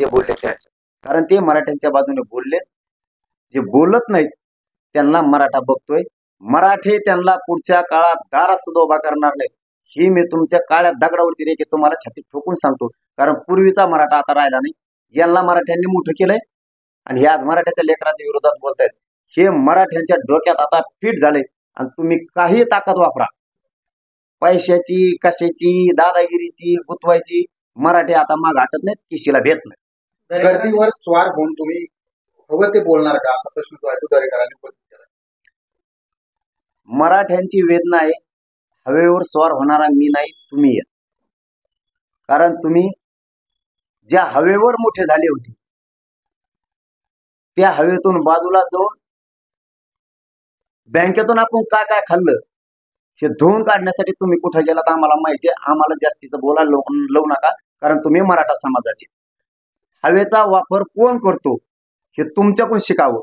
जे बोलले त्याच, कारण ते मराठ्यांच्या बाजूने बोलले. जे बोलत नाहीत त्यांना मराठा बघतोय. मराठी त्यांना पुढच्या काळात दारात सुद्धा उभा करणार नाही, ही मी तुमच्या काळ्या दगडावरती रेखे तुम्हाला छाती ठोकून सांगतो. कारण पूर्वीचा मराठा आता राहिला नाही. यांना मराठ्यांनी मोठं केलंय आणि हे आज मराठ्याच्या लेकराच्या विरोधात बोलतायत. हे मराठ्यांच्या डोक्यात आता फिट झाले. आणि तुम्ही काही ताकद वापरा, पैशाची, कशाची, दादागिरीची, गुतवायची, मराठी आता माग हटत नाहीत, किशीला भेट नाही. गर्दीवर स्वार होऊन तुम्ही हवं ते बोलणार का, असा प्रश्न तो दरेकरांनी उपस्थित केला. मराठ्यांची वेदना आहे. हवेवर स्वार होणारा मी नाही, तुम्ही आहे. कारण तुम्ही ज्या हवेवर मोठे झाले होते त्या हवेतून बाजूला जाऊन बँकेतून आपण काय काय खाल्लं हे धुवून काढण्यासाठी तुम्ही कुठे गेलात आम्हाला माहिती आहे. आम्हाला जास्तीचं बोलायला लावू नका, कारण तुम्ही मराठा समाजाचे. हवेचा वापर कोण करतो हे तुमच्याकडून शिकावं.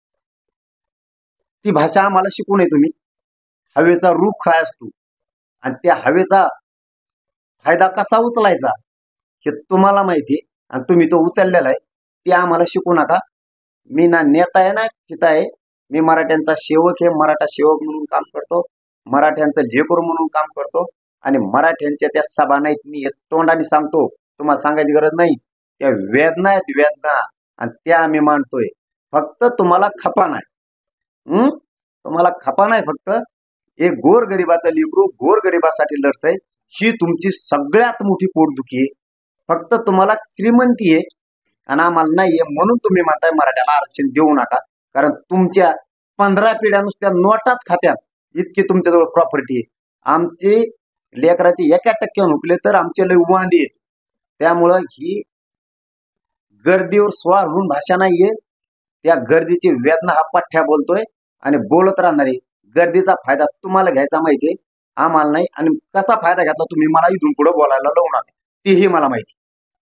ती भाषा आम्हाला शिकू नये तुम्ही. हवेचा रूख काय असतो आणि त्या हवेचा फायदा कसा उचलायचा हे तुम्हाला माहिती आहे आणि तुम्ही तो उचललेला आहे. ते आम्हाला शिकू नका. मी ना नेता आहे ना पिता आहे. मी मराठ्यांचा सेवक आहे. मराठा सेवक म्हणून काम करतो, मराठ्यांचं लेकरू म्हणून काम करतो. आणि मराठ्यांच्या त्या सभा नाहीत, मी तोंडाने सांगतो, तुम्हाला सांगायची गरज नाही. त्या वेदना आहेत, वेदना, आणि त्या आम्ही मांडतोय. फक्त तुम्हाला खपा नाही. तुम्हाला खपा नाही. फक्त एक गोरगरिबाचं लेकरू गोरगरिबासाठी लढतंय, ही तुमची सगळ्यात मोठी पोटदुखी आहे. फक्त तुम्हाला श्रीमंती आहे आणि आम्हाला नाहीये, म्हणून तुम्ही म्हणताय मराठ्याला आरक्षण देऊ नका. कारण तुमच्या 15 पिढ्या नुसत्या नोटाच खात्यात, इतकी तुमच्याजवळ प्रॉपर्टी आहे. आमचे लेकराचे 1% हुकले तर आमचे लय वांदे आहेत. त्यामुळं ही गर्दीवर स्वार होऊन भाषा नाहीये. त्या गर्दीची वेदना हा पठ्ठ्या बोलतोय आणि बोलत राहणार आहे. गर्दीचा फायदा तुम्हाला घ्यायचा माहितीये, आम्हाला नाही. आणि कसा फायदा घेतला तुम्ही मला इथून पुढे बोलायला लावू नका, तेही मला माहिती.